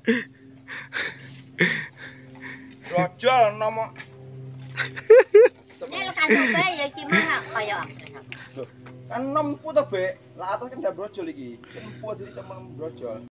Brojol nomo. Ini kan coba ya gimana kaya Kan nempu to, Bek. Lah atas kan gak brojol iki. Nempu jadi sama brojol.